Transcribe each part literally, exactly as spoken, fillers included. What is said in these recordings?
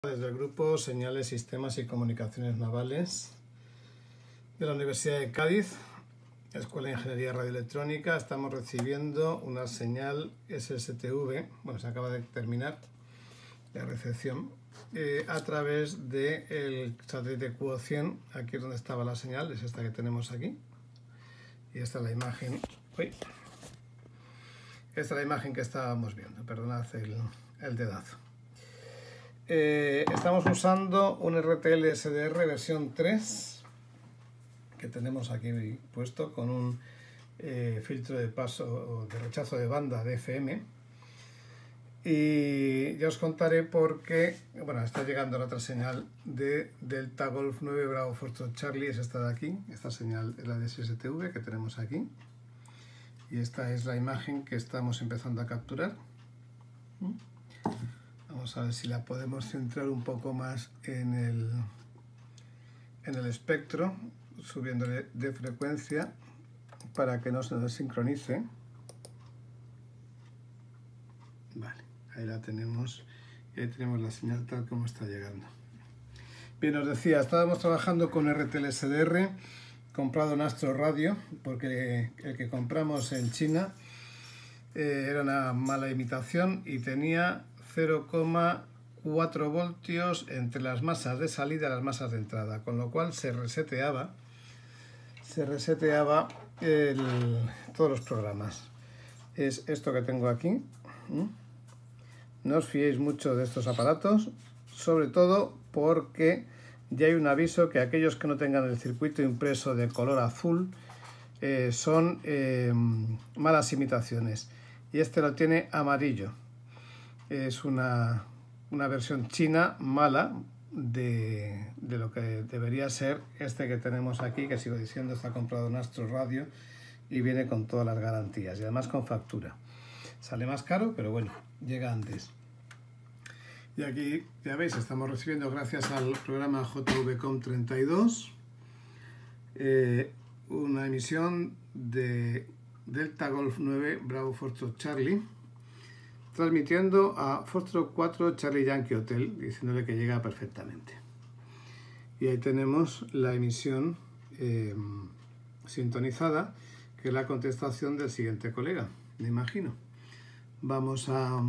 Desde el grupo Señales, Sistemas y Comunicaciones Navales de la Universidad de Cádiz, Escuela de Ingeniería Radioelectrónica, estamos recibiendo una señal S S T V, bueno, se acaba de terminar la recepción, eh, a través del satélite Q O cien. Aquí es donde estaba la señal, es esta que tenemos aquí, y esta es la imagen, uy, esta es la imagen que estábamos viendo, perdonad el, el dedazo. Eh, estamos usando un R T L S D R versión tres que tenemos aquí puesto con un eh, filtro de paso de rechazo de banda de F M, y ya os contaré por qué. Bueno, está llegando la otra señal de Delta Golf nueve Bravo Foxtrot Charlie, es esta de aquí. Esta señal es la de S S T V que tenemos aquí, y esta es la imagen que estamos empezando a capturar. Vamos a ver si la podemos centrar un poco más en el, en el espectro, subiéndole de frecuencia para que no se nos sincronice. Vale, ahí la tenemos, y ahí tenemos la señal tal como está llegando. Bien, os decía, estábamos trabajando con R T L S D R, comprado en Astro Radio, porque el que compramos en China eh, era una mala imitación y tenía cero coma cuatro voltios entre las masas de salida y las masas de entrada, con lo cual se reseteaba se reseteaba el, todos los programas. Es esto que tengo aquí. No os fiéis mucho de estos aparatos, sobre todo porque ya hay un aviso que aquellos que no tengan el circuito impreso de color azul eh, son eh, malas imitaciones, y este lo tiene amarillo. Es una, una versión china mala de, de lo que debería ser este que tenemos aquí, que sigo diciendo está comprado en Astro Radio y viene con todas las garantías y además con factura. Sale más caro, pero bueno, llega antes. Y aquí ya veis, estamos recibiendo, gracias al programa J V COM treinta y dos, eh, una emisión de Delta Golf nueve Bravo Foxtrot Charlie, transmitiendo a Foxtrot cuatro Charlie Yankee Hotel, diciéndole que llega perfectamente. Y ahí tenemos la emisión eh, sintonizada, que es la contestación del siguiente colega, me imagino. Vamos a,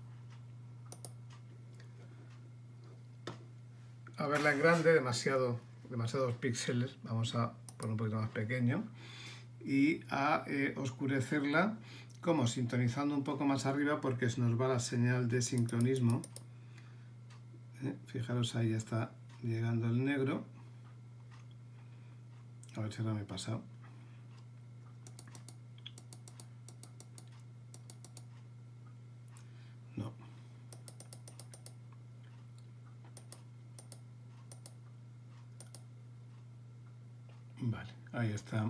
a verla en grande, demasiado, demasiados píxeles, vamos a poner un poquito más pequeño, y a eh, oscurecerla, como sintonizando un poco más arriba, porque se nos va la señal de sincronismo. ¿Eh? Fijaros, ahí ya está llegando el negro. A ver si ahora me he pasado. No. Vale, ahí está.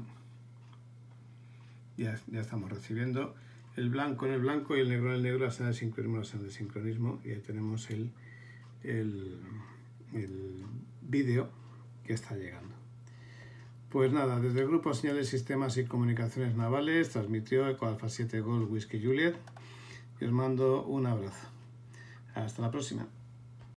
Ya, ya estamos recibiendo el blanco en el blanco y el negro en el negro, la señal de sincronismo, la señal de sincronismo, y ahí tenemos el, el, el vídeo que está llegando. Pues nada, desde el grupo Señales, Sistemas y Comunicaciones Navales, transmitió Eco Alfa siete Golf Whisky Juliet, y os mando un abrazo. Hasta la próxima.